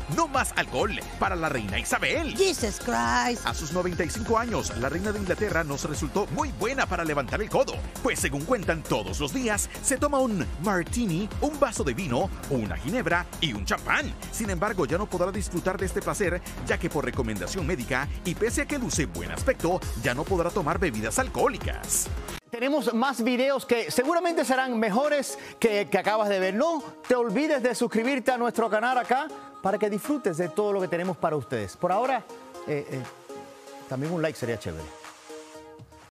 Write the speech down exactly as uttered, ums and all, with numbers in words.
no más alcohol para la reina Isabel. Jesus Christ. A sus noventa y cinco años, la reina de Inglaterra nos resultó muy buena para levantar el codo, pues según cuentan todos los días, se toma un martini, un vaso de vino, una ginebra y un champán. Sin embargo, ya no podrá disfrutar de este placer, ya que por recomendación médica y pese a que luce buen aspecto, ya no podrá tomar bebidas alcohólicas. Tenemos más videos que seguramente serán mejores que, que acabas de ver. No te olvides de suscribirte a nuestro canal acá para que disfrutes de todo lo que tenemos para ustedes. Por ahora, eh, eh, también un like sería chévere.